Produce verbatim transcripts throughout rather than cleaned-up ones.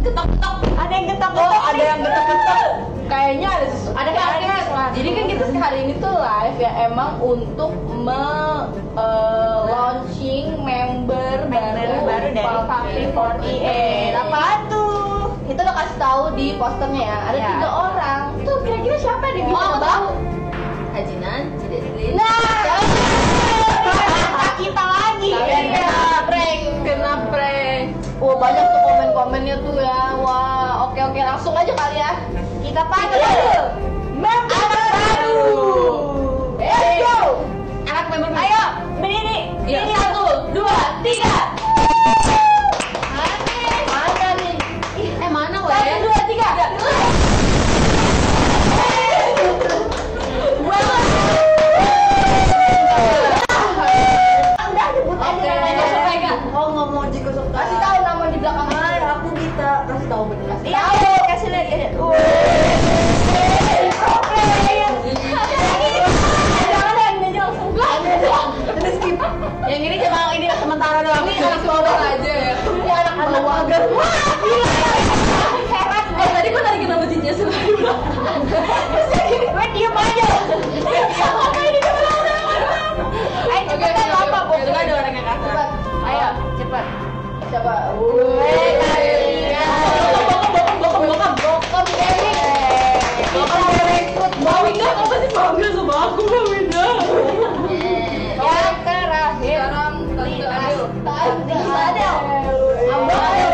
Getok-getok. Ada yang getok-getok. Oh, ada yang getok-getok. Kayaknya ada sesuatu. Ada kayaknya. Jadi kan kita hari ini tuh live ya emang untuk me uh, launching member, Member baru, baru dari Valkapi empat puluh delapan. Apaan tuh? Kita udah kasih tahu di posternya ya. Ada Ya. tiga orang. Tuh kira-kira siapa yang Oh, bisa aku nebak? tahu. Hajinan, Cideslin. Nah, Kita lagi. kalian kena prank, kena prank. Wah banyak tuh komen-komennya tuh ya. Wah, oke oke langsung aja kali ya. Kita panggil member baru. Let's go. Anak member baru. Ayo, berdiri. Iya. Berdiri. Satu, dua, tiga. Mana? Mana nih? Eh, mana Satu, weh? dua, tiga. Udah sebut aja Oke. namanya. Survega. Oh, nggak mau Jiko Survega. Kasih tahu nama di belakang. Hai, aku Gita. Kasih tahu bener. Kasih Iya, tahu. ayo kasih lihat ya. Jangan yang ini aja langsung. Terus skip. Yang ini cuma ini sementara doang. Ini anak bawah aja ya. Ini anak bawah agar. Wah, gila. Hebat. Eh, tadi gua tadi kenapa cincin sebelah di belakang? Terus kayak gini, gue diem aja. Apa ini kemana? Ayo cepetan oke, apa, oke, Bu? Itu kan ada orang yang kasar. Cepat. Ayo, cepat. Siapa? Weh, kalian. Bokom, bokom, bokom. Bokom Dewi. Bokom direkrut. Bawinda, apa sih bangga sama aku, Bawinda? Yang terakhir. Sekarang tadi adil. Tadi Adel. Abang. Ayo,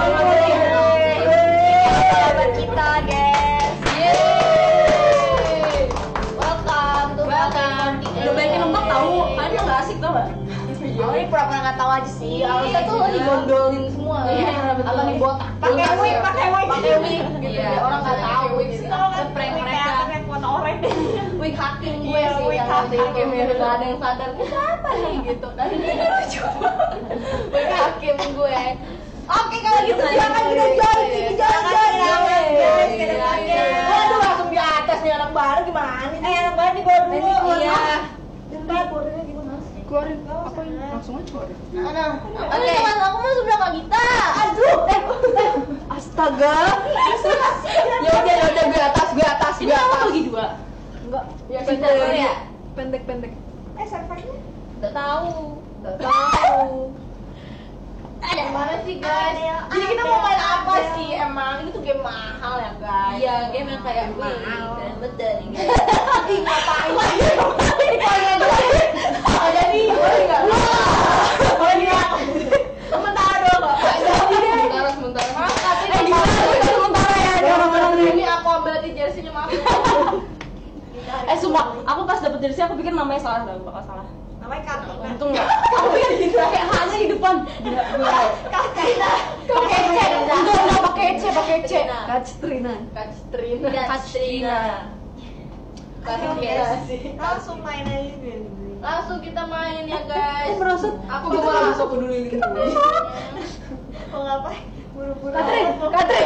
sahabat kita, guys. Yeay. Welcome to Welcome. Udah banyak yang nembak tahu, kan nggak asik tau nggak? Oh, ini pura-pura nggak tahu aja sih. Iya, kita tuh lagi gondolin semua. Iya, betul. Atau dibotak. Pakai wig, pakai wig. Pakai wig. Gitu. Iya, Biar orang nggak pakai tahu. wig. Gitu. Prank mereka. Kayak warna oranye. Wig hacking gue Iya, sih wig yang nanti hacking. biar nggak ada yang sadar ini siapa nih gitu kan. Wig hacking gue. Oke kalau gitu jangan kita jual sini jangan Jangan, jangan. guys, ke depannya. Waduh langsung di atas nih anak baru gimana Eh, anak baru di bawah dulu. Iya. Bentar, bordernya gimana? Keluarin apa ini? Langsung aja keluarin. Mana? Oke. Aku mau sebelah Kak Gita. Aduh. Eh, eh. Astaga. Ya udah ya udah gue atas gue atas Ini gue kamu atas. bagi dua. Enggak. Ya Kita kita dulu ya? Pendek-pendek. Eh, servernya? Udah tahu. Udah tahu. Gimana sih guys? Ada, Jadi kita mau main ada, apa ada. sih emang? Ini tuh game mahal ya guys. Iya, game yang kayak wih, Mahal. keren betul nih. Ih ngapain? Ini kalian gue. Oh jadi boleh nggak? Oh iya. Sementara doang kok. Sementara sementara. Maaf tapi Eh, gimana? Sementara ya, ada orang-orang nih. Ini aku ambil di jersey-nya maaf. Eh, sumpah, aku pas dapet jersey aku pikir namanya salah, tau, bakal salah. Namanya Kato. Untung nggak. Kamu yang gitu, kayak hanya di depan. Katrina. Pakai C, enggak, enggak pakai C, pakai C. Katrina. Katrina. Katrina. Ayo, guys. Langsung main aja dulu. Langsung kita main ya guys. merosot. Aku gak mau langsung aku dulu ini. Mau ngapain? Buru-buru. Katrin, Katrin.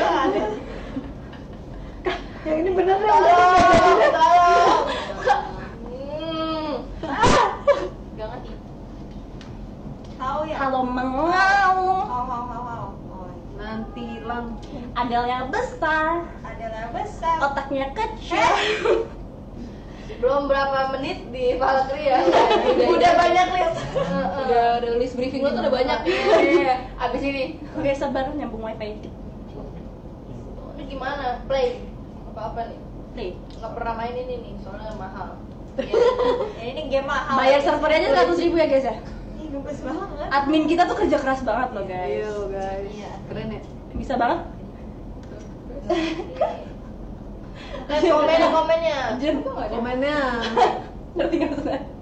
Yang ini bener nih. Tolong, tolong. Hmm. Gak ngerti. Tahu ya? Halo mengal. Hau, hau, hau, hau. Oh, Nanti lang. Adalah besar, adalah besar. otaknya kecil. Belum berapa menit di Valkyrie ya. Udah banyak list. Udah udah list briefing lo tuh udah banyak. Iya. Abis ini. Oke, sabar nyambung wifi. Ini gimana? Play. Apa-apa nih? Play. Nggak pernah main ini nih, soalnya mahal. Ya, ini game mahal. Bayar servernya aja seratus ribu ya guys ya. Ih, gemes banget. Admin kita tuh kerja keras banget loh guys. Iya guys. Iya. Keren ya. Bisa banget. Lihat komen komennya. Anjir. Komennya. Ngerti nggak tuh?